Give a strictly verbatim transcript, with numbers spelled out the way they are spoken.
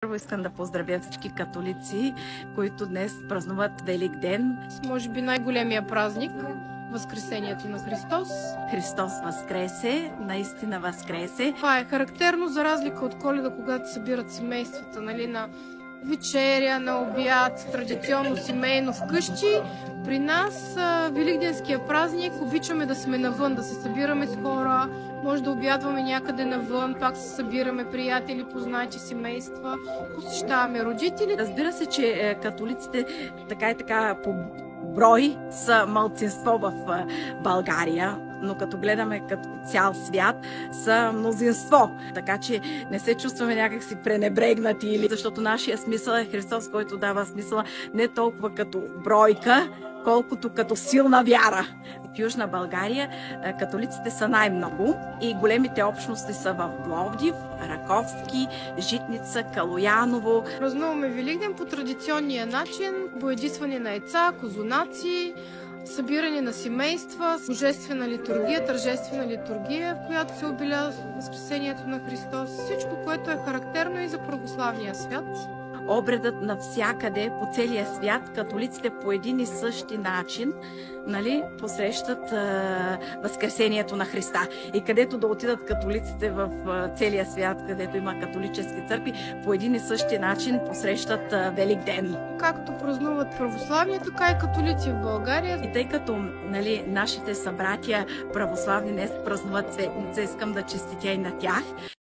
Първо искам да поздравя всички католици, които днес празнуват Велик ден. Може би най-големия празник – Възкресението на Христос. Христос възкресе, наистина възкресе. Това е характерно за разлика от Коледа, когато събират семействата, нали, на вечеря, на обяд, традиционно семейно вкъщи. При нас Великденския празник обичаме да сме навън, да се събираме с хора, може да обядваме някъде навън, пак се събираме приятели, познати, семейства, посещаваме родители. Разбира се, че католиците така и така по брой са малцинство в България, но като гледаме като цял свят, са мнозинство. Така че не се чувстваме някакси пренебрегнати, защото нашия смисъл е Христос, който дава смисъла не толкова като бройка, колкото като силна вяра. В Южна България католиците са най-много и големите общности са в Пловдив, Раковски, Житница, Калояново. Празнуваме Великден по традиционния начин, боядисване на яйца, козунаци, събиране на семейства, божествена литургия, тържествена литургия, в която се обелязва Възкресението на Христос. Всичко, което е характерно и за православния свят. Обредът навсякъде по целия свят, католиците по един и същи начин, нали, посрещат а, Възкресението на Христа. И където да отидат католиците в а, целия свят, където има католически църкви, по един и същи начин посрещат а, Велик ден. Както празнуват православни, така и католици в България. И тъй като, нали, нашите събратия православни днес празнуват Светница, искам да честитя и на тях.